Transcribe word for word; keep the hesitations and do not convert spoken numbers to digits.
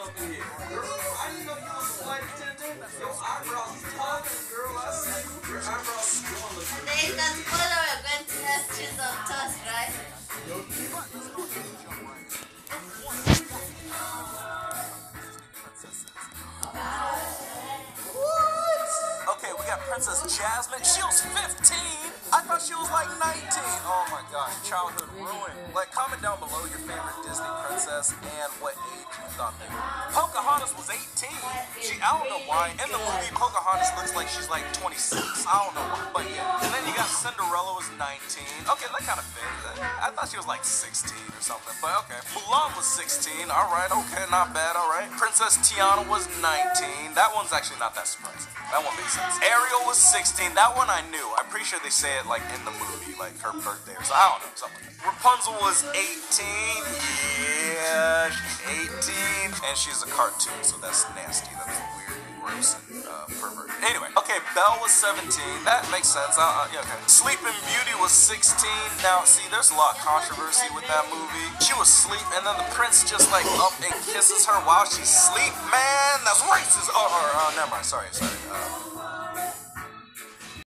fucking head. Girl, I didn't know you was a flight attendant. Your eyebrows is popping, girl. I see you. Your eyebrows is going to look. They can follow a good questions of toast, right? Okay, we got Princess Jasmine. She was fifteen. I thought she was like nineteen. Oh my gosh, childhood ruined. Like, comment down below your favorite Disney princess and what age you thought they were. Pocahontas was eighteen. She, I don't know why. In the movie, Pocahontas looks like she's like twenty-six. I don't know why, but yeah. And then you got Cinderella was nineteen. Okay, that kind of fits. I thought she was like sixteen or something, but okay. Mulan was sixteen. All right, okay, not bad. All right. Princess Tiana was nineteen. That one's actually not that surprising. That one makes sense. Ariel was sixteen. That one I knew. I'm pretty sure they say it like in the movie, like her birthday or so. I don't know, something like that. Rapunzel was eighteen. Yeah, she's eighteen. And she's a cartoon, so that's nasty. That's weird, gross, and uh, perverted. Anyway, okay, Belle was seventeen. That makes sense. Uh, uh, yeah, okay. Sleeping Beauty was sixteen. Now, see, there's a lot of controversy with that movie. She was asleep, and then the prince just like up and kisses her while she's asleep. Man, that's racist. Oh, or, uh, never mind. Sorry, sorry. Uh,